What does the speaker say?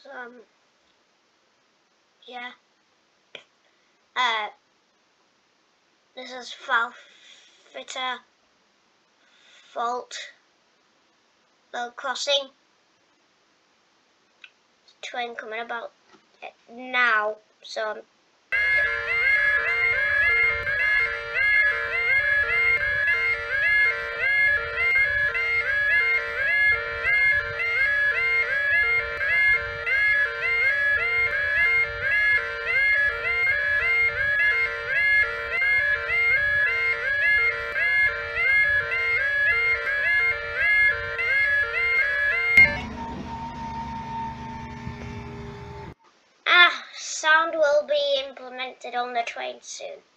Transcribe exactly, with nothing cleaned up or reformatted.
So, um, yeah. Uh, this is Falfitter Fault Low Crossing. Train coming about now, so um, ah, sound will be implemented on the train soon.